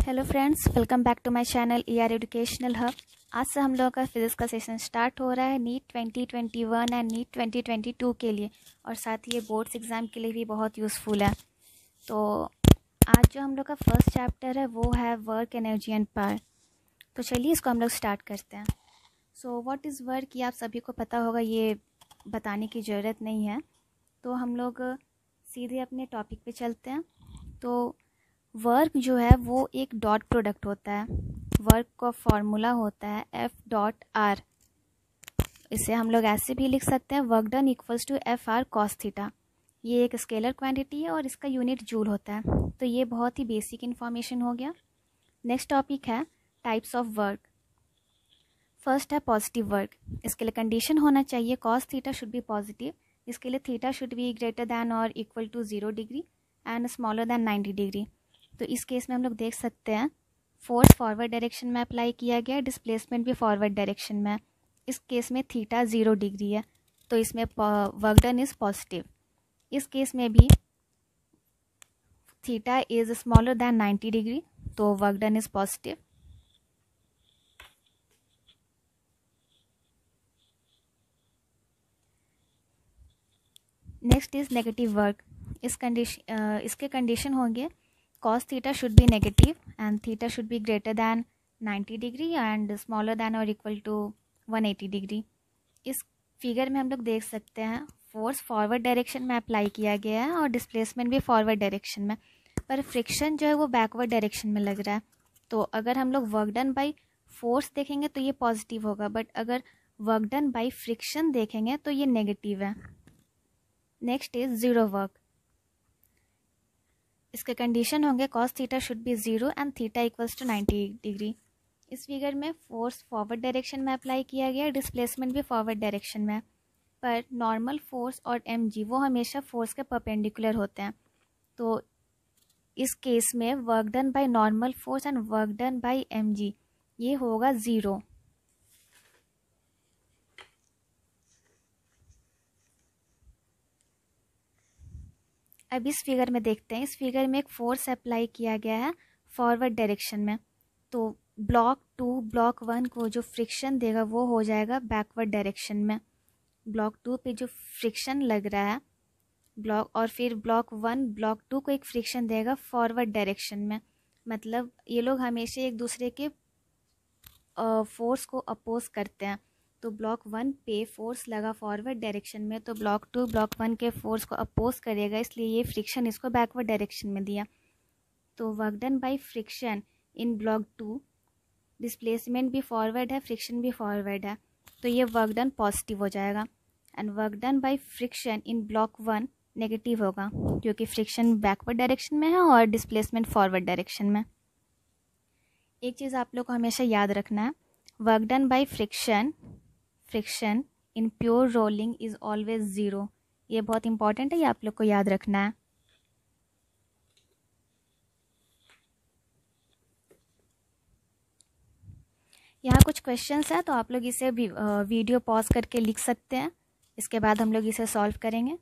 Hello friends, welcome back to my channel ER educational hub. आज से हम लोगों का फिजिक्स का सेशन स्टार्ट हो रहा है नीट 2021 एंड नीट 2022 के लिए, और साथ ही ये बोर्ड्स एग्ज़ाम के लिए भी बहुत यूज़फुल है। तो आज जो हम लोग का फर्स्ट चैप्टर है वो है वर्क, एनर्जी एंड पावर। तो चलिए इसको हम लोग स्टार्ट करते हैं। सो व्हाट इज़ वर्क, ये आप सभी को पता होगा, ये बताने की ज़रूरत नहीं है। तो हम लोग सीधे अपने टॉपिक पे चलते हैं। तो वर्क जो है वो एक डॉट प्रोडक्ट होता है। वर्क का फॉर्मूला होता है F.R। इसे हम लोग ऐसे भी लिख सकते हैं, work done equals to FR cos theta. ये एक स्केलर क्वांटिटी है और इसका यूनिट जूल होता है। तो ये बहुत ही बेसिक इन्फॉर्मेशन हो गया। नेक्स्ट टॉपिक है टाइप्स ऑफ वर्क। फर्स्ट है पॉजिटिव वर्क। इसके लिए कंडीशन होना चाहिए cos theta should be positive. इसके लिए theta should be greater than और equal to 0 degree and smaller than 90 degree. तो इस केस में हम लोग देख सकते हैं फोर्स फॉरवर्ड डायरेक्शन में अप्लाई किया गया, डिस्प्लेसमेंट भी फॉरवर्ड डायरेक्शन में। इस केस में थीटा 0 डिग्री है, तो इसमें वर्क डन इज़ पॉजिटिव। इस केस में भी theta is smaller than 90 degree, तो work done is positive. Next is negative work. इसके कंडीशन होंगे cos theta should be negative and theta should be greater than 90 degree and smaller than और equal to 180 degree. इस figure में हम लोग देख सकते हैं फोर्स फॉरवर्ड डायरेक्शन में अप्लाई किया गया है और डिस्प्लेसमेंट भी फॉरवर्ड डायरेक्शन में, पर फ्रिक्शन जो है वो बैकवर्ड डायरेक्शन में लग रहा है। तो अगर हम लोग वर्क डन बाई फोर्स देखेंगे तो ये पॉजिटिव होगा, बट अगर वर्क डन बाई फ्रिक्शन देखेंगे तो ये नेगेटिव है। Next is zero work. इसके कंडीशन होंगे cos theta should be 0 and theta equals to 90 degree. इस फिगर में फोर्स फॉरवर्ड डायरेक्शन में अप्लाई किया गया, डिस्प्लेसमेंट भी फॉरवर्ड डायरेक्शन में, पर नॉर्मल फोर्स और mg वो हमेशा फोर्स के परपेंडिकुलर होते हैं। तो इस केस में work done by normal force and work done by mg ये होगा 0। अब इस फिगर में देखते हैं। इस फिगर में एक फोर्स अप्लाई किया गया है फॉरवर्ड डायरेक्शन में, तो ब्लॉक 2 ब्लॉक 1 को जो फ्रिक्शन देगा वो हो जाएगा बैकवर्ड डायरेक्शन में। ब्लॉक 2 पे जो फ्रिक्शन लग रहा है और फिर ब्लॉक 1 ब्लॉक 2 को एक फ्रिक्शन देगा फॉरवर्ड डायरेक्शन में। मतलब ये लोग हमेशा एक दूसरे के फोर्स को अपोज करते हैं। तो ब्लॉक 1 पे फोर्स लगा फॉरवर्ड डायरेक्शन में, तो ब्लॉक 2 ब्लॉक 1 के फोर्स को अपोज करेगा, इसलिए ये फ्रिक्शन इसको बैकवर्ड डायरेक्शन में दिया। तो work done by friction in block 2, displacement भी फॉरवर्ड है, फ्रिक्शन भी फॉरवर्ड है, तो ये वर्क डन पॉजिटिव हो जाएगा। And work done by friction in block 1 negative होगा, क्योंकि फ्रिक्शन बैकवर्ड डायरेक्शन में है और डिस्प्लेसमेंट फॉरवर्ड डायरेक्शन में। एक चीज़ आप लोग को हमेशा याद रखना है, work done by friction in pure rolling is always 0। ये बहुत इंपॉर्टेंट है, ये आप लोग को याद रखना है। यहाँ कुछ क्वेश्चंस हैं, तो आप लोग इसे वीडियो पॉज करके लिख सकते हैं। इसके बाद हम लोग इसे सॉल्व करेंगे।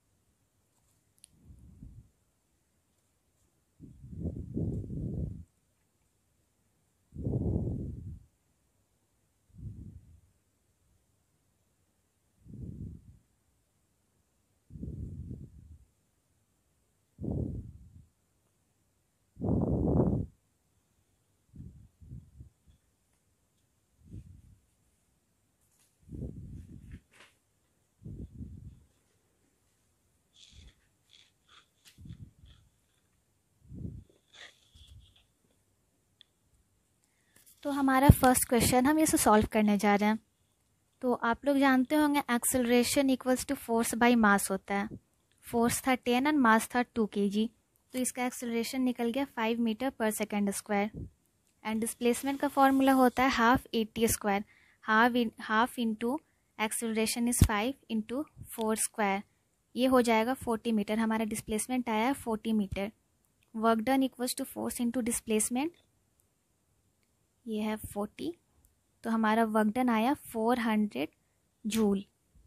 तो हमारा फर्स्ट क्वेश्चन, हम इसे सॉल्व करने जा रहे हैं। तो आप लोग जानते होंगे acceleration equals to force by mass होता है। फोर्स था 10 एंड मास था 2 kg, तो इसका एक्सेलरेशन निकल गया 5 मीटर पर सेकेंड स्क्वायर। एंड डिस्प्लेसमेंट का फॉर्मूला होता है half 80 square. Half into acceleration is 5 into 4 square, ये हो जाएगा 40 मीटर। हमारा डिस्प्लेसमेंट आया है 40 metre. Work done equals to force into displacement, ये है 40, तो हमारा वर्क डन आया 400 जूल।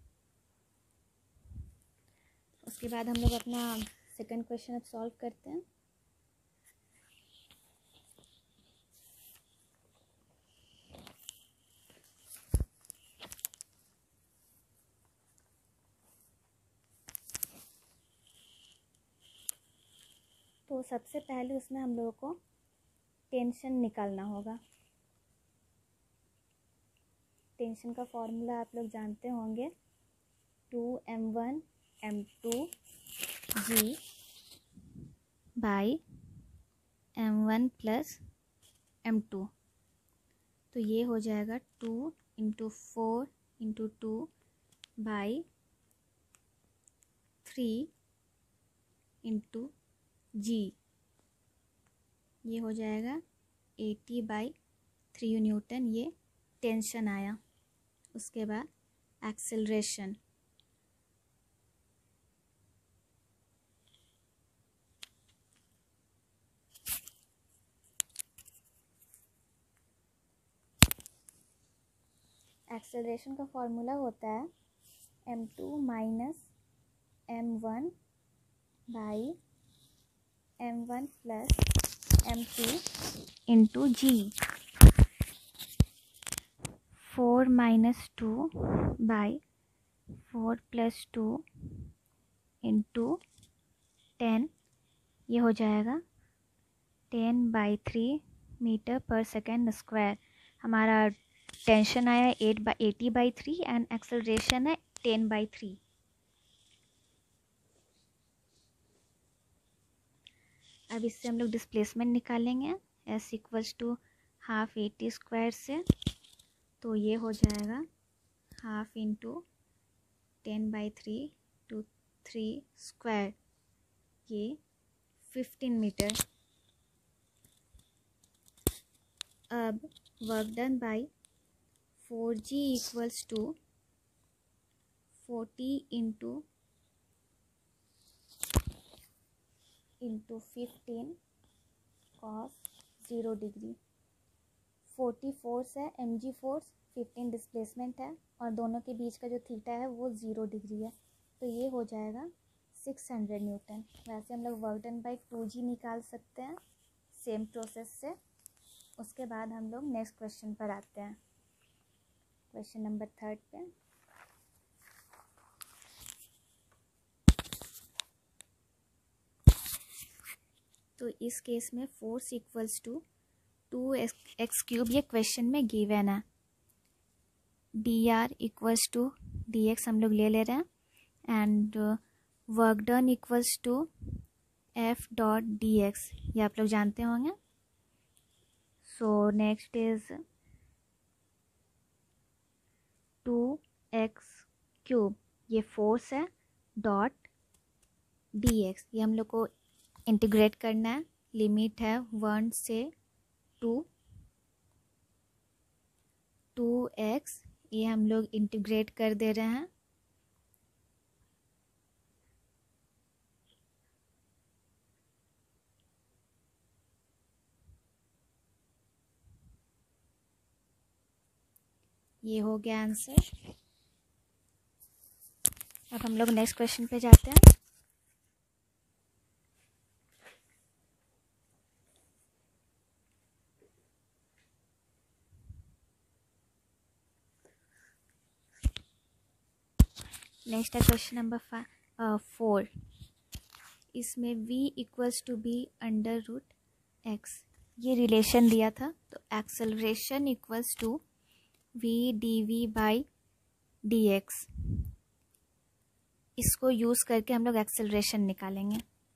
उसके बाद हम लोग अपना सेकंड क्वेश्चन अब सॉल्व करते हैं। तो सबसे पहले उसमें हम लोगों को टेंशन निकालना होगा। टेंशन का फॉर्मूला आप लोग जानते होंगे, 2m1 m2 g by m1 plus m2। तो ये हो जाएगा 2 × 4 × 2 बाई 3 × g। ये हो जाएगा 80/3 न्यूटन। ये टेंशन आया। उसके बाद एक्सेलरेशन, एक्सेलरेशन का फॉर्मूला होता है m2 minus m1 by m1 plus m2 into g। 4 - 2 by 4 + 2 into 10। ये हो जाएगा 10/3 मीटर/सेकेंड स्क्वायर। हमारा टेंशन आया 80/3 एंड एक्सेलरेशन है 10/3। अब इससे हम लोग डिस्प्लेसमेंट निकालेंगे s = हाफ 80² से। तो ये हो जाएगा हाफ इंटू 10/3 × 3², ये 15 मीटर। अब work done by 4g = 40 × 15 cos 0 degree. 40 force है, mg फोर्स, 15 डिस्प्लेसमेंट है, और दोनों के बीच का जो थीटा है वो 0 डिग्री है। तो ये हो जाएगा 600 न्यूटन। वैसे हम लोग वर्क डन बाई 2g निकाल सकते हैं सेम प्रोसेस से। उसके बाद हम लोग नेक्स्ट क्वेश्चन पर आते हैं, क्वेश्चन नंबर 3 पे। तो इस केस में फोर्स = 2x³ ये क्वेश्चन में गिवन है। dr = dx हम लोग ले रहे हैं, एंड वर्क डन = F.dx, ये आप लोग जानते होंगे। सो नेक्स्ट इज 2x³ ये फोर्स है, डॉट dx, ये हम लोग को इंटीग्रेट करना है। लिमिट है 1 से 2। 2x ये हम लोग इंटीग्रेट कर दे रहे हैं। ये हो गया आंसर। अब हम लोग नेक्स्ट क्वेश्चन पे जाते हैं। नेक्स्ट है क्वेश्चन नंबर 4। इसमें v = b√x ये रिलेशन दिया था। तो एक्सेलरेशन = v dv/dx, इसको यूज़ करके हम लोग एक्सेलरेशन निकालेंगे।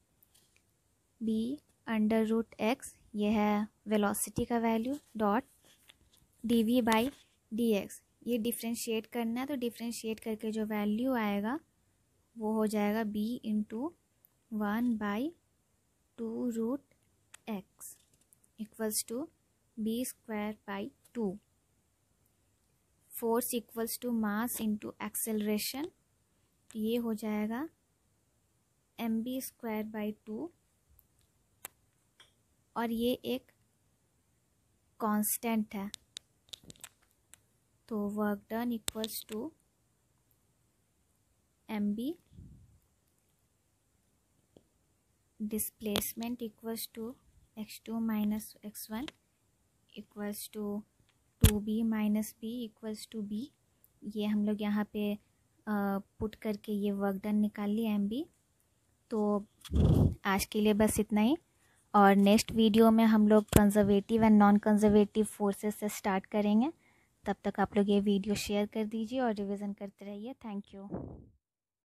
b√x ये है वेलोसिटी का वैल्यू, डॉट dv/dx ये डिफ्रेंशिएट करना है। तो डिफ्रेंशिएट करके जो वैल्यू आएगा वो हो जाएगा b × 1/2√x = b²/2। Force = mass into acceleration, ये हो जाएगा mv²/2, और ये एक कांस्टेंट है। तो work done = mb, displacement = x2 - x1 = 2b - b = b। ये हम लोग यहाँ पे पुट करके ये वर्क डन निकाल लिया mb। तो आज के लिए बस इतना ही। और नेक्स्ट वीडियो में हम लोग conservative and non conservative forces से स्टार्ट करेंगे। तब तक आप लोग ये वीडियो शेयर कर दीजिए और रिवीजन करते रहिए। Thank you.